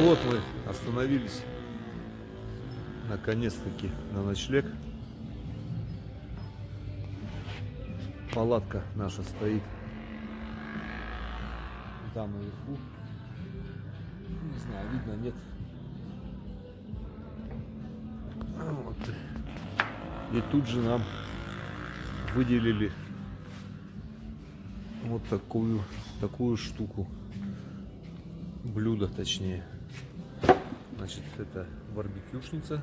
Ну вот мы остановились наконец-таки на ночлег. Палатка наша стоит там наверху. Не знаю, видно, нет. Вот. И тут же нам выделили вот такую штуку. Блюдо, точнее. Значит, это барбекюшница.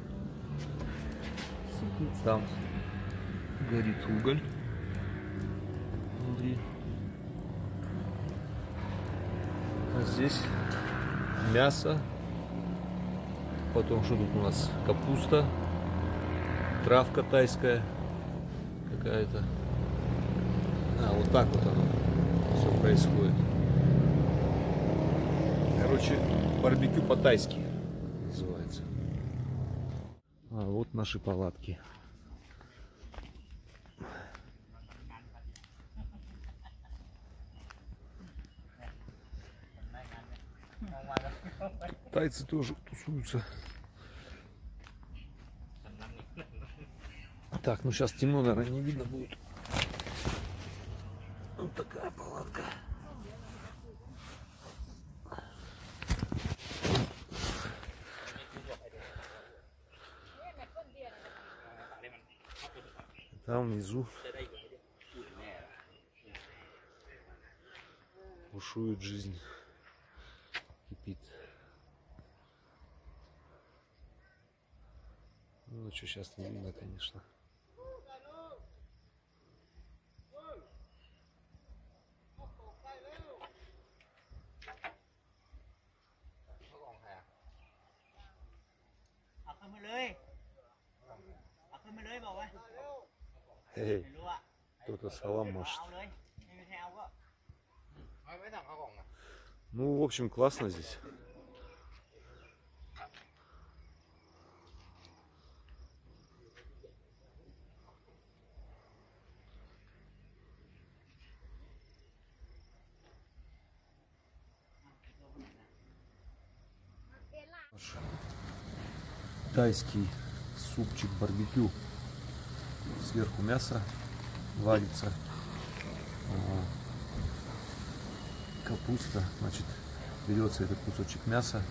Там горит уголь внутри. А здесь мясо. Потом что тут у нас? Капуста. Травка тайская какая-то. Вот так вот оно все происходит. Короче, барбекю по-тайски называется. А вот наши палатки. Тайцы тоже тусуются. Так, ну сейчас темно, наверное, не видно будет. Вот такая палатка. Там внизу бушует жизнь, кипит. Ну что, сейчас не видно, конечно. Эй, кто-то салам машет. Ну, в общем, классно здесь. Тайский супчик барбекю. Сверху мясо варится, капуста, значит, берется этот кусочек мяса,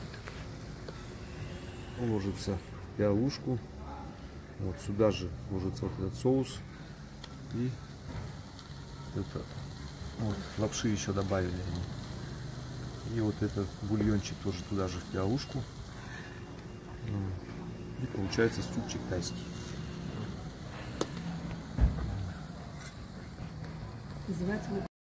ложится в пиалушку, вот сюда же ложится вот этот соус, и это, вот, лапши еще добавили они. И вот этот бульончик тоже туда же в пиалушку, и получается супчик тайский. Называется